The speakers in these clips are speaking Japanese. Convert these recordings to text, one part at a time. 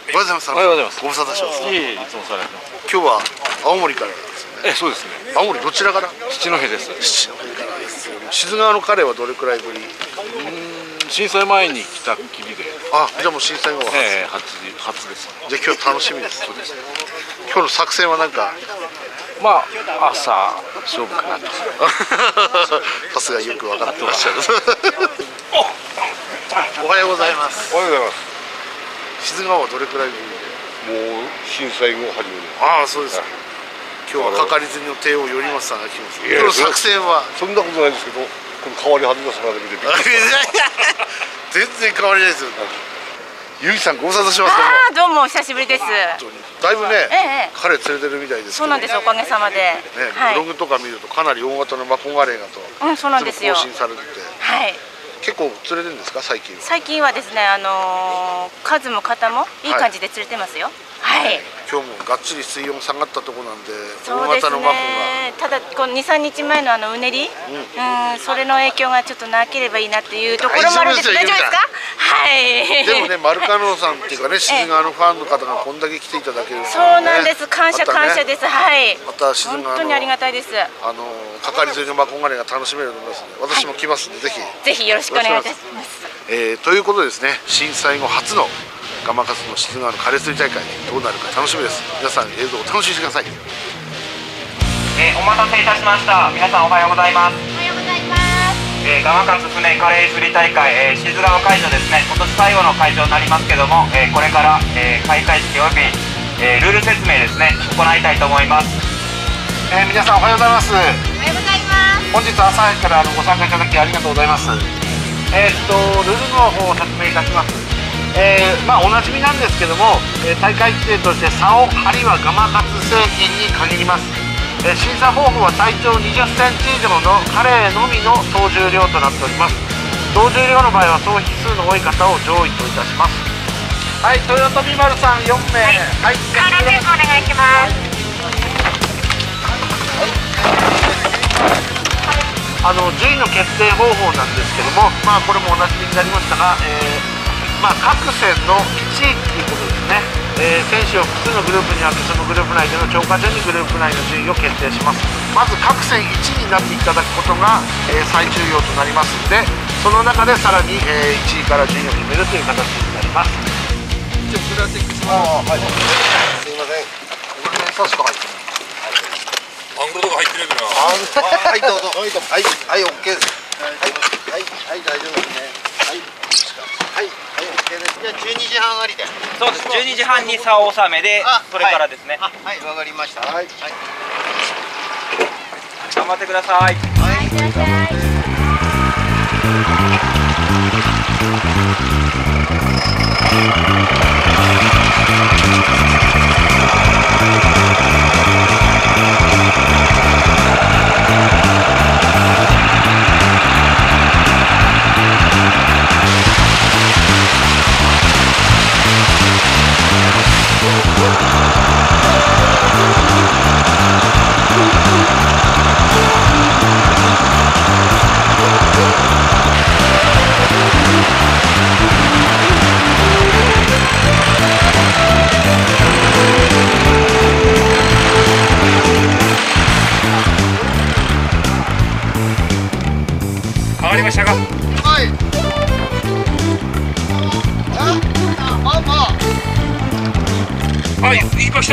おはようございます。 おはようございます。 ご無沙汰してます。 いえいつもされてます。 今日は青森からですね。 そうですね。 青森どちらから？ 七戸です。 七戸からです。志津川のカレーはどれくらいぶり？ 震災前に来たっきりで。 じゃあもう震災後は初です。 じゃあ今日楽しみです。そうです。今日の作戦は何か？ まあ朝勝負かなと。 さすがよく分かってらっしゃる。おはようございます。 おはようございます。 志津川はどれくらいぶりで？ もう震災後初めて。 そうです。今日はかかりずにの帝王頼政さんが来ます。今日の作戦はそんなことないですけど、この変わり始めた姿で見てびっくりし全然変わりないですよ。ゆいさんご無沙汰します。 どうもお久しぶりです。 だいぶね、カレー連れてるみたいですけど。 そうなんです、おかげさまで。 ブログとか見るとかなり大型のマコガレーがとそうなんですよ。 更新されてて。結構釣れるんですか最近は？最近はですね、数も型もいい感じで釣れてますよ。 今日もがっちり水温下がったところなんで、 大型のマコが。ただこの2、3日前のうねり、それの影響がちょっとなければいいなっていうところもあるんです。大丈夫ですか？ でもね、マルカノさんっていうかね、志津川のファンの方がこんだけ来ていただける。 そうなんです。感謝感謝です。 また志津川の本当にありがたいです。 かかり釣りのマコガレーが楽しめると思いますので、私も来ますのでぜひよろしくお願いいたします。 ということでですね、震災後初のガマカツの志津川のカレー釣り大会どうなるか楽しみです。皆さん映像を楽しみにしてください。 お待たせいたしました。皆さんおはようございます。 おはようございます。 ガマカツ船カレー釣り大会、志津川会場ですね。今年最後の会場になりますけども、これから、開会式および、ルール説明ですね行いたいと思います。 皆さんおはようございます。 おはようございます。 本日朝早くからご参加いただきありがとうございます。ルールの方を説明いたします。おなじみなんですけども、大会規定として竿、針はガマカツ製品に限ります。審査方法は体長20センチ以上のカレーのみの総重量となっております。同重量の場合は総比数の多い方を上位といたします。はい、豊臣丸さん4名。はい、 カードチェックお願いします。 順位の決定方法なんですけども、これもおなじみになりましたが、各戦の1位ということですね。選手を複数のグループに分け、そのグループ内での超過順にグループ内の順位を決定します。まず各戦1位になっていただくことが、最重要となりますので、その中でさらに、1位から順位を決めるという形になります。 一応プラスチックします。すいません。 これ差しか入ってない。 アングルとか入ってるから。はい、どうぞ。はい、オッケーです。はい、大丈夫ですね。はい、オッケーです。じゃあ12時半ありで。 そうです。12時半に竿納めで、それからですね。 はい、わかりました。はい。 頑張ってください。 はい、いってらっしゃい。 上がりましたか？ はい。 はい、行きました。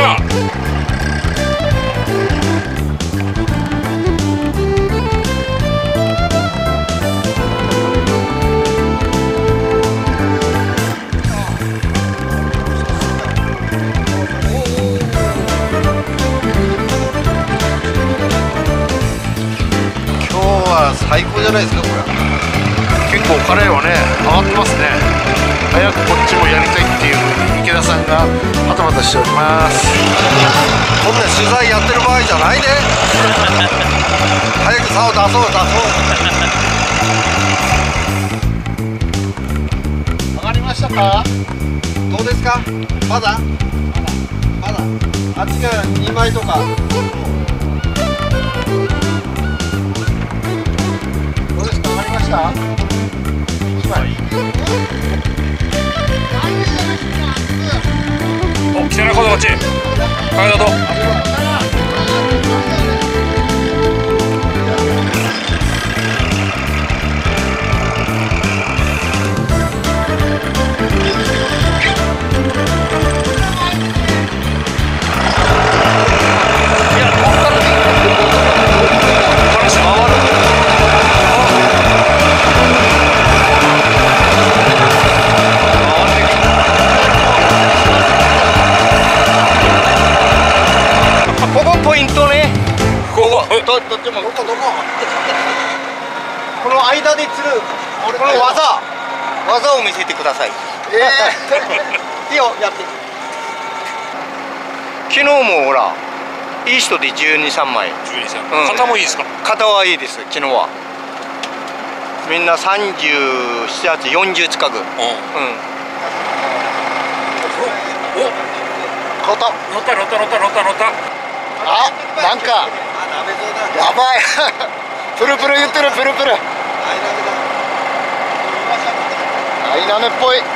最高じゃないですかこれ。 結構カレーはね上がってますね。早くこっちもやりたいっていう池田さんがバタバタしております。 こんな取材やってる場合じゃないで。早く竿出そう。 上がりましたか？ どうですか？まだあっちが2枚とか。 どうですか？上がりました？1枚。 今度こっち。はいどうぞ。 ポイントね。 ここ。 どっちもどここの間で釣るこの技を見せてください。いいよやって。昨日もほらいい人で12、3枚。 12さん。 うん肩もいいですか。 肩はいいです。昨日はみんな37、8、40近く。 うん。 うん。 お。 肩乗った。 あ、なんかやばいプルプル言ってる。プルプルアイナメっぽい。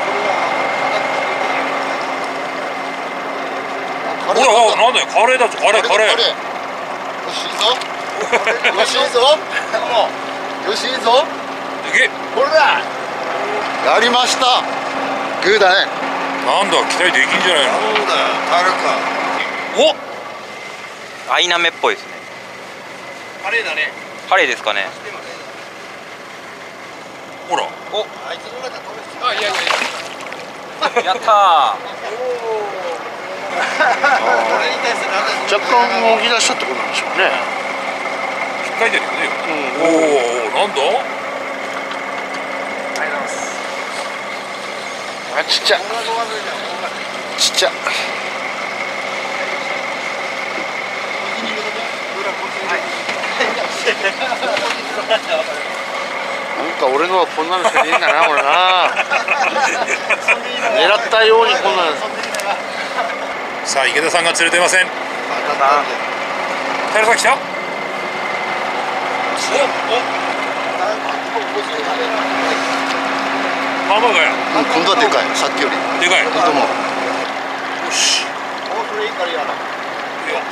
ほら、なんだよ、カレーだぞ、カレー。 よしいいぞよしいいぞよしいいぞ。 でけえ。 これだ。やりました。グーだね。 なんだ、期待できんじゃないの。 そうだよ、タルか。 お。 アイナメっぽいですね。 カレーだね。 ハレーですかね。 ほら。 あいつの中飛べてた。あ、いや。 やった若干動き出したってことなんでしょうね。 引っかいてるよね。おお、なんだ。 あ、ちっちゃ。なんか俺のはこんなのしかねえんだな、俺な。狙ったようにこんなの。 さあ、池田さんが釣れてません。平さん来た。ハンバーガーや。 今度はでかい、さっきより。 でかい。 いいと思う。 よし。 それいいからやだ。 いいよ。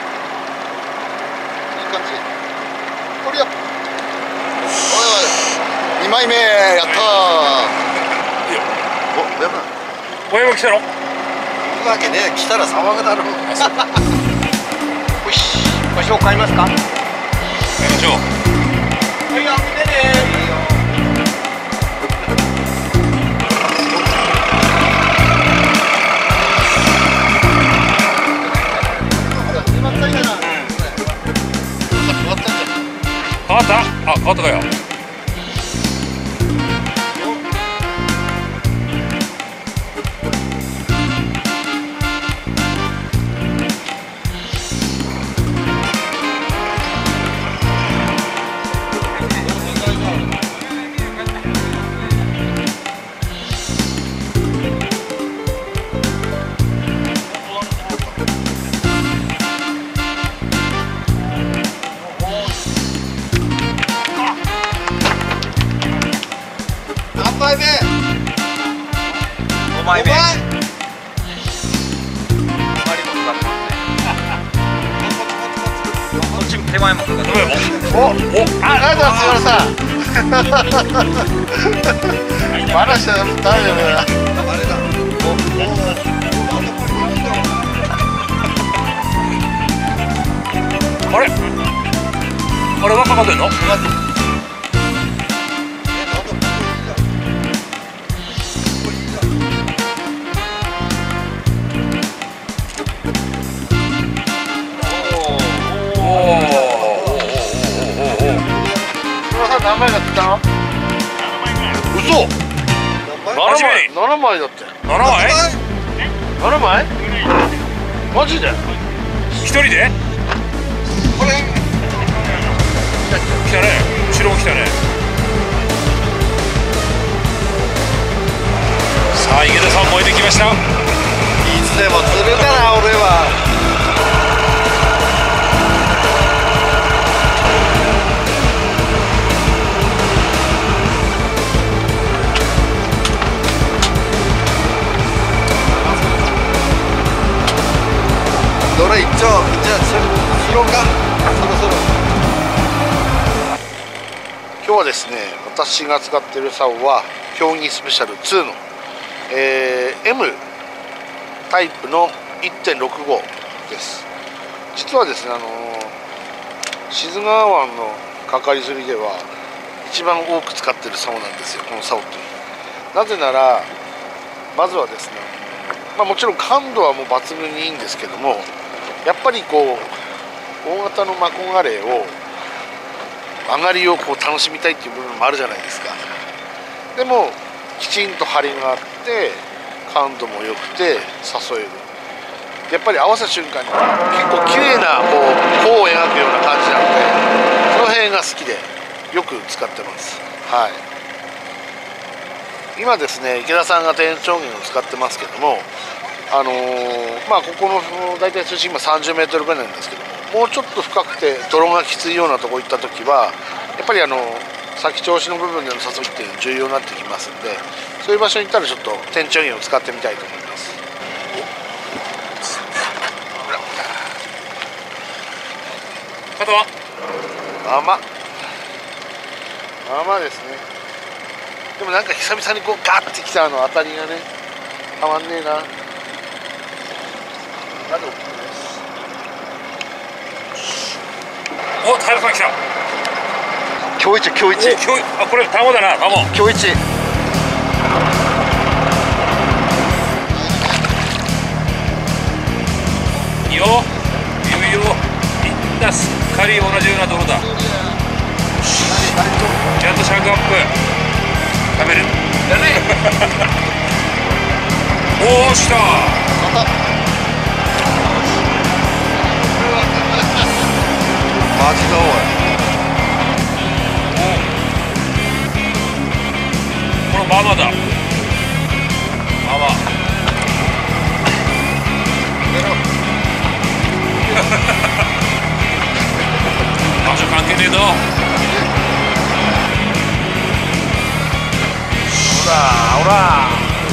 いい感じ。これや。おいおい。2枚目やったー。 いいよ。 お、やばい。 親も来たの。 いいわけね、来たら騒ぐだろう。よし、場所を変えますか。 やりましょう。 はい、開けてね。 変わった。あ、変わったかよ。 何枚目。 5枚目。 お前こっち手前もかかってる。 お、あ、なんだ、すみません。まだしちゃダメだよ。 あれ。あれはかかってんの。 何枚だったの？嘘。 初めに 7枚だって。 7枚。 7枚？マジで？ 一人で。 これ。 来たね。後ろも来たね。さあ、池田さん燃えてきました。 いつでも釣るから俺は。 ら一丁、じゃあスローか、そろそろ。 今日はですね、私が使っている竿は競技スペシャル2の、M タイプの 1.65 です。実はですね、志津川湾のかかり釣りでは一番多く使っている竿なんですよ、この竿っていうのは。なぜなら、まずはですね、もちろん感度はもう抜群にいいんですけども、やっぱりこう大型のマコガレイを上がりをこう楽しみたいっていう部分もあるじゃないですか。でもきちんと張りがあって感度も良くて誘える。やっぱり合わせた瞬間に結構綺麗なこう弧を描くような感じなので、その辺が好きでよく使ってます。はい。今ですね、池田さんが天頂弦を使ってますけども、ここの大体水深今30メートルぐらいなんですけども、もうちょっと深くて泥がきついようなとこ行った時はやっぱり先調子の部分での誘いっていうのが重要になってきますんで、そういう場所に行ったらちょっと天頂弦を使ってみたいと思います。 肩は甘ですね。でもなんか久々にこうガッてきた当たりがね、たまんねえな。まだ大きいです。 お、平さん来た。 今日一。 あ、これタモだな、タモ。 今日一。 いいよ。いいよ。みんなすっかり同じような泥だ。ちゃんとシャークアップ。食べる。だね。おー、来た。 マジだおい。 このママだ。ママ。場所関係ねえぞ。 ほら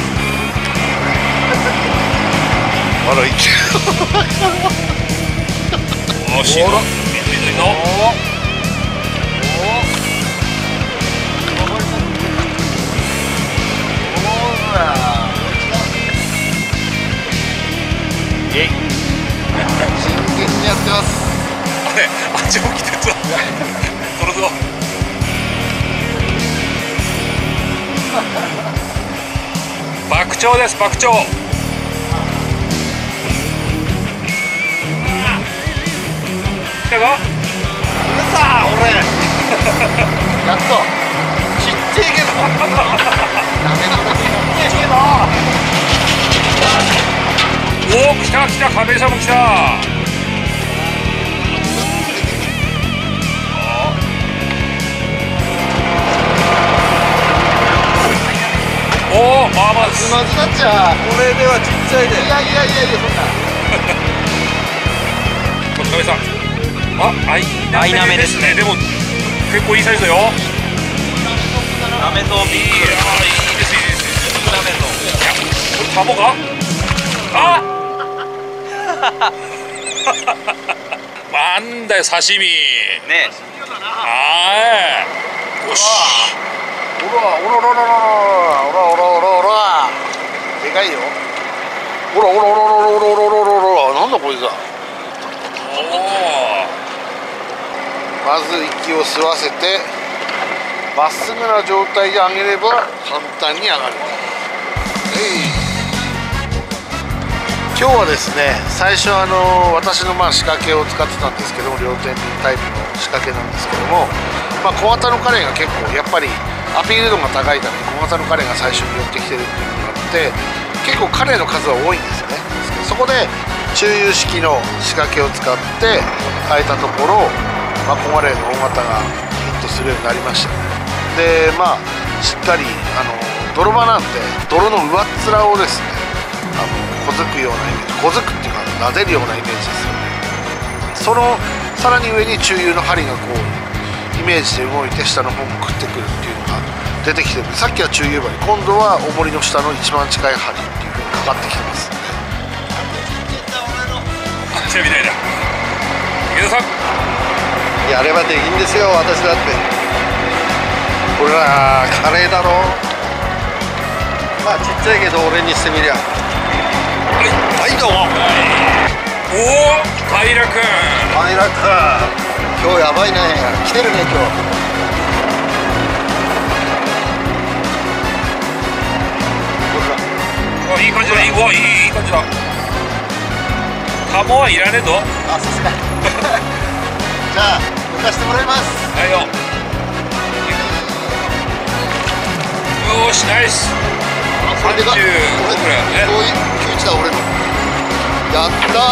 まだいける。 おしいぞ。水いぞ。 真剣にやってます。 あれ、あっちも来てるぞ。取るぞ。爆鳥です、爆鳥。来たか？ 俺やっとちっちゃいけどダメな時ちっちゃいけど。 おお、来た来た、カメさんも来た。おお、まあまあです。 まずなっちゃう。これではちっちゃいで。いやそんな。 このカメさん。アイナメですね。でも結構いいサイズだよ。 なめとビール。 いいですいいです。 なめと。 いや、これタモか？あなんだよ、刺身ね。 はい。よし。 おらでかいよ。おらなんだこいつだ。まず息を吸わせてまっすぐな状態で上げれば簡単に上がる。今日はですね、最初私の仕掛けを使ってたんですけども、両天秤タイプの仕掛けなんですけども、小型のカレイが結構やっぱりアピール度が高いために小型のカレイが最初に寄ってきてるっていうのがあって、結構カレイの数は多いんですよね。そこで中油式の仕掛けを使って変えたところ、小ガレイの大型がヒットするようになりましたね。でしっかり泥場なんで泥の上っ面をですね小づくようなイメージ、小づくっていうか撫でるようなイメージですよね。そのさらに上に中油の針がこうイメージで動いて下の方も食ってくるっていうのが出てきてるんで、さっきは中油針、今度は重りの下の一番近い針っていう風にかかってきてますんで。 ちなみにやればできんですよ、私だって。ほらカレーだろ。まあちっちゃいけど俺にしてみりゃ。はいどうも。 おお、平君。 平君、今日やばいね。来てるね今日。 いい感じだ、いい感じだ。玉はいらねえぞ。 あ、さすが。じゃあ抜かしてもらいます。 はいよ。よし、ナイス。 これでか 35ぐらいね。 そういう91だ俺の。や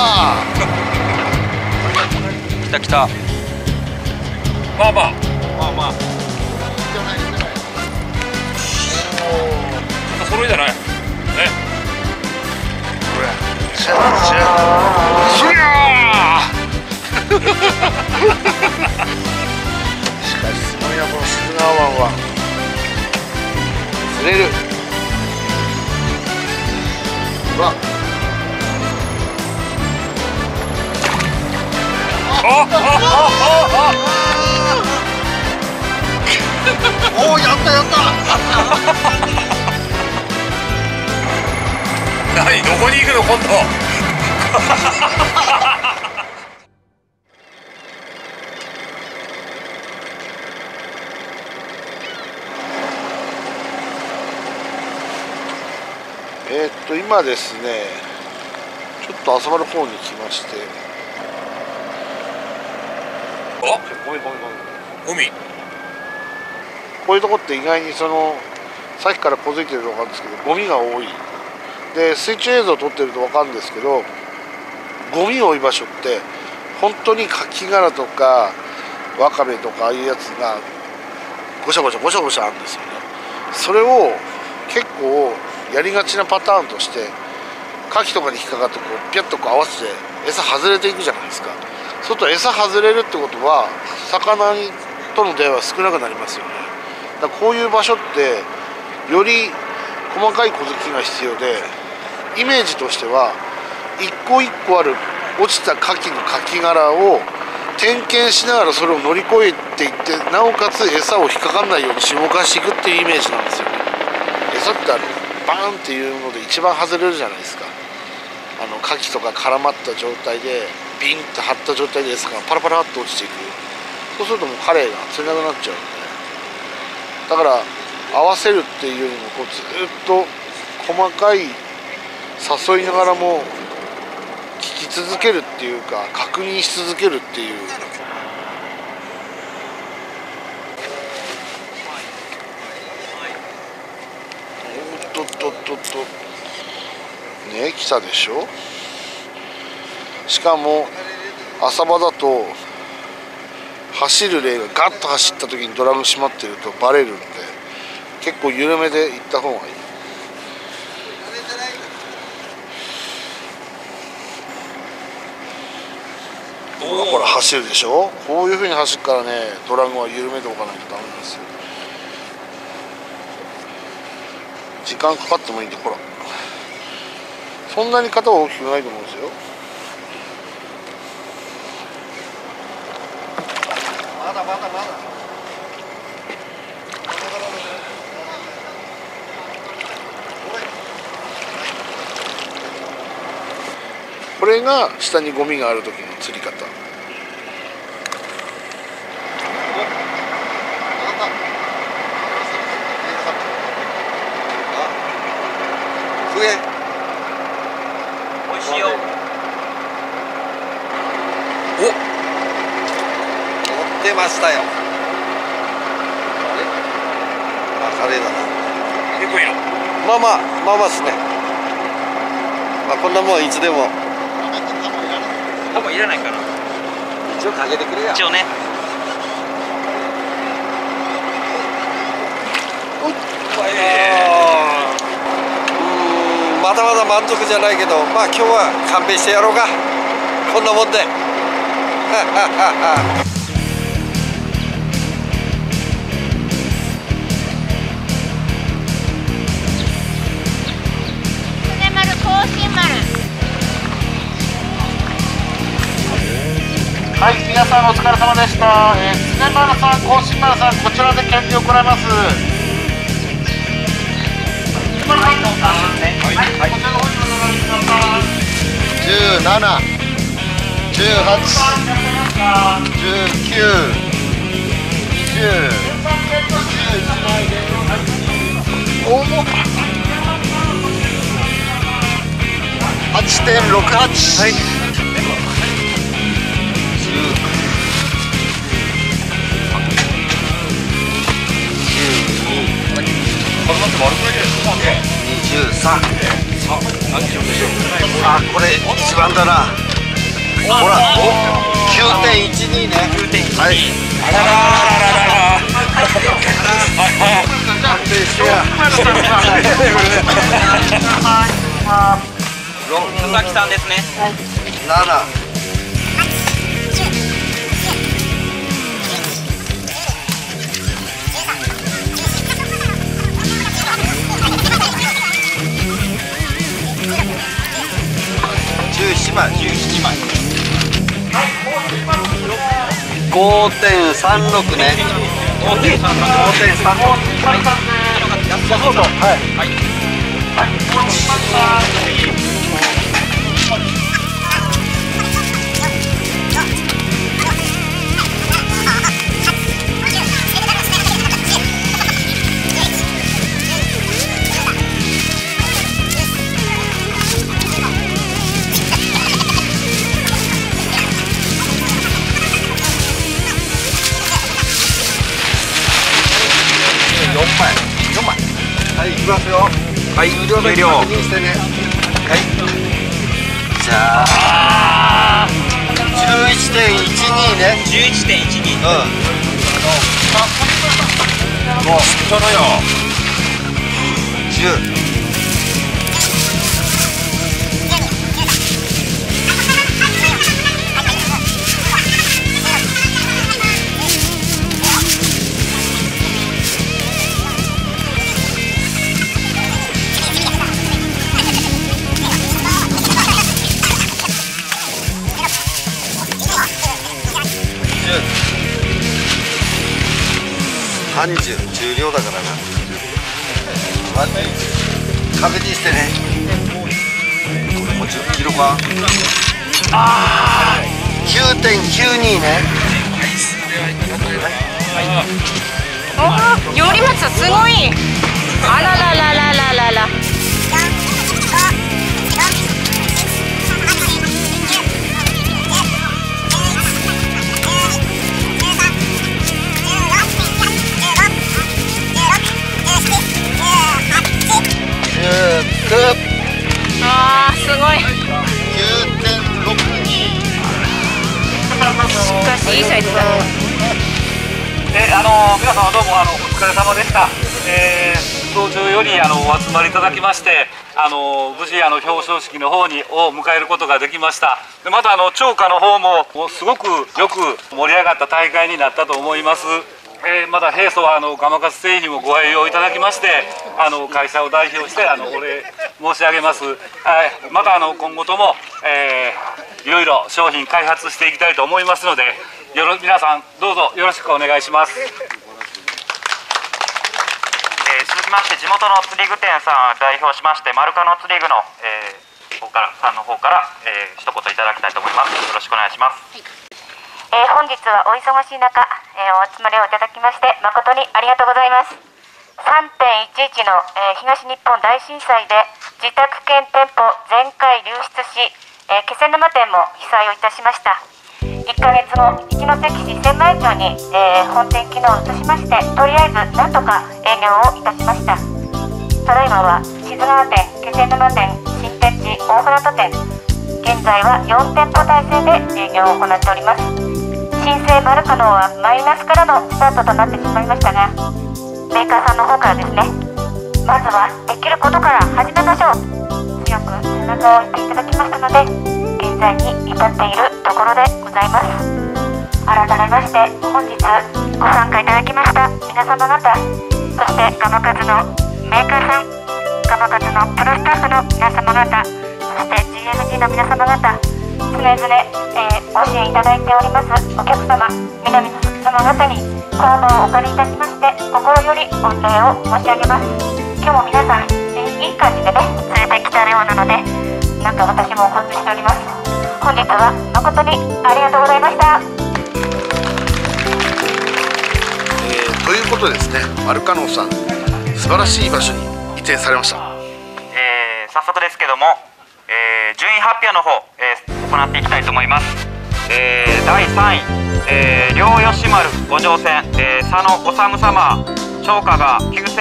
ったー。 来た来た。 まあまあ。 まあまあ。いいじゃないですか。 揃いじゃない。ね。 しゃしゃ。 そりゃしかしすごいなこの駿河湾は。釣れる。うわ。おお、やったやった。 何、どこに行くの今度。 今ですね、ちょっと浅場の方に来まして。 あ、 ごめん。 海。 こういうとこって意外にさっきから小づいてるのがあるんですけど、ゴミが多い。で水中映像を撮ってると分かるんですけど、ゴミ多い場所って本当にカキ殻とかワカメとかああいうやつがごしゃごしゃあるんですよね。それを結構やりがちなパターンとして、カキとかに引っかかってこうピャッとこう合わせて餌外れていくじゃないですか。そうすると餌外れるってことは魚との出会いは少なくなりますよね。だからこういう場所ってより細かい小突きが必要で、イメージとしては一個一個ある落ちたカキのカキ殻を点検しながらそれを乗り越えていって、なおかつ餌を引っかかんないように下かしていくっていうイメージなんですよね。餌ってバーンっていうので一番外れるじゃないですか。カキとか絡まった状態でビンって張った状態で餌がパラパラっと落ちていく。そうするともうカレイが釣れなくなっちゃうんで、だから合わせるっていうよりもこうずっと細かい誘いながらも聞き続けるっていうか、確認し続けるっていう。ね、来たでしょ。しかも浅場だと走る例がガッと走った時にドラム閉まってるとバレるんで、結構緩めで行った方がいい。ほら走るでしょ。こういう風に走るからね、ドラムは緩めておかないとダメなんですよ。時間かかってもいいんで、ほらそんなに型は大きくないと思うんですよ。まだこれが下にゴミがある時の釣り方。上美味しいよ。 お、乗ってましたよ。カレーだな。 結構いいの。 まあですね。まあこんなもんいつでも。 多分いらないかな。 一応かけてくれや。 一応ね。 まだまだ満足じゃないけど、まあ今日は勘弁してやろうか。こんなもんで。 船丸、甲信丸。 はい、 皆さんお疲れ様でした。常丸さん、甲信丸さん、こちらで検品を行います。常丸さん、こちらの方にお願いします。 17、18、19、20、重っ。8.68。はい。23。あ、これ一番だな。ほら、9.12ね。はい。 あららららら。 安定してや。 佐々木さんですね。 7。17枚。17枚。5.36ね。5.36。そうそう。はい。はい、いきますよ。はい、重量だけ確認してね。はい。じゃあ、11.12ね。 11.12。 もう、 ちょろよ。 10。30、重量だからな。確認してね。これも10キロか。9.92ね。 お、より松すごい。あららららららら。あー、すごい。 9.62。 しかしいいサイズだ。 皆様どうもお疲れ様でした。早朝よりお集まりいただきまして、無事表彰式の方を迎えることができました。でまた釣果の方もすごくよく盛り上がった大会になったと思います。また平素はガマカツ製にもご愛用いただきまして、会社を代表してお礼申し上げます。また今後とも、いろいろ商品開発していきたいと思いますので、皆さんどうぞよろしくお願いします。 続きまして地元の釣り具店さんを代表しましてマルカの釣り具の、さんの方から、一言いただきたいと思います。よろしくお願いします。 本日はお忙しい中、お集まりをいただきまして誠にありがとうございます。3.11 の、東日本大震災で自宅兼店舗全壊流出し、気仙沼店も被災をいたしました。1ヶ月後、一関市千枚町に、本店機能を移しまして、とりあえずなんとか営業をいたしました。ただいまは志津川店、気仙沼店、新天地大船渡店、現在は4店舗体制で営業を行っております。新生マルカノンはマイナスからのスタートとなってしまいましたが、メーカーさんの方からですね、まずはできることから始めましょう、強く背中を押していただきましたので、現在に至っているところでございます。改めまして本日ご参加いただきました皆様方、そしてガマカツのメーカーさん、ガマカツのプロスタッフの皆様方、そして GMG の皆様方、 常々、ご支援いただいておりますお客様、皆様方にこの場をお借りいたしまして心より御礼を申し上げます。今日も皆さん、いい感じでね連れてきたようなので、なんか私もほっとしております。本日は誠にありがとうございました。 ということでですね、マルカノンさん素晴らしい場所に移転されました。 早速ですけども、順位発表の方、行っていきたいと思います。第3位、両吉丸五条線、佐野治様、超過が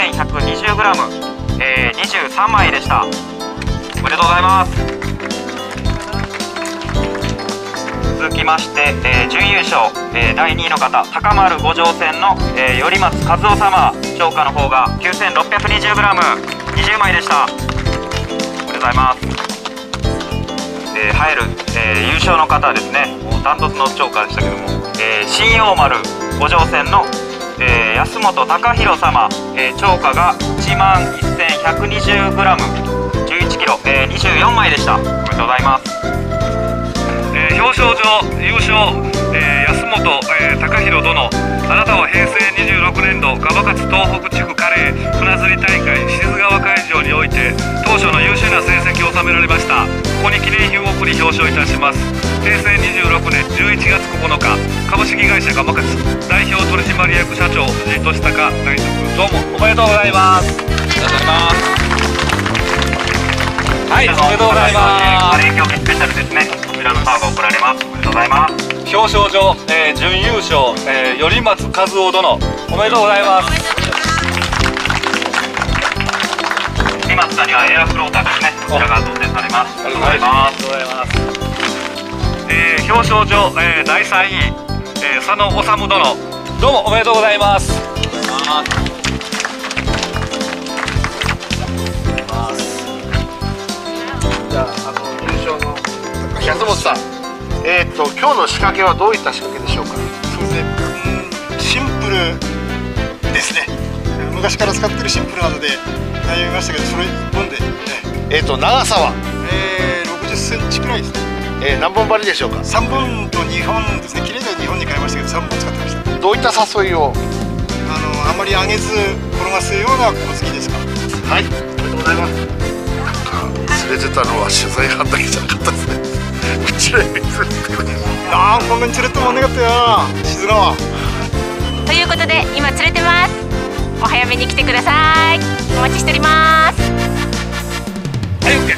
9120g、23枚でした。おめでとうございます。続きまして、準優勝、第2位の方、高丸五条線の、頼松和夫様、超過の方が 9620g、20枚でした。おめでとうございます。栄える、優勝の方はですね、もうダントツの超過でしたけども、新陽丸五条線の、安本隆弘様、超過が 11120g、11kg、24枚でした。おめでとうございます。 表彰状優勝、安本、隆弘殿、あなたは平成26年度ガバカツ東北地区カレー船釣り大会志津川会場において当初の優秀な成績を収められました。ここに記念品を送り表彰いたします。平成26年11月9日株式会社ガバカツ代表取締役社長藤井俊孝内属、どうもおめでとうございます。はい、おめでとうございます。 カレー競技スペシャルですね。こちらのカード送られます。おめでとうございます。 表彰状、準優勝、頼松和夫殿、おめでとうございます。 頼松さんにはエアフローターですね。こちらが当選されます。ありがとうございます。 表彰状、第3位、佐野治殿、どうもおめでとうございます。 じゃあ、優勝の安本さん、今日の仕掛けはどういった仕掛けでしょうか。 そうですね、シンプルですね。昔から使ってるシンプルなので悩みましたけど、それ1本で、 長さは、 60センチくらいですね。 何本針でしょうか。 3本と2本ですね。切れでは2本に変えましたけど、3本使ってました。 どういった誘いを。 あまり上げず転がすような小突きですか。 はい、おめでとうございます。釣れてたのは取材班だけじゃなかったですね。うちらに釣れてる。 こんなに釣れてもんなかったよ、静川。 ということで今釣れてます。お早めに来てください。お待ちしております。 はい、OK。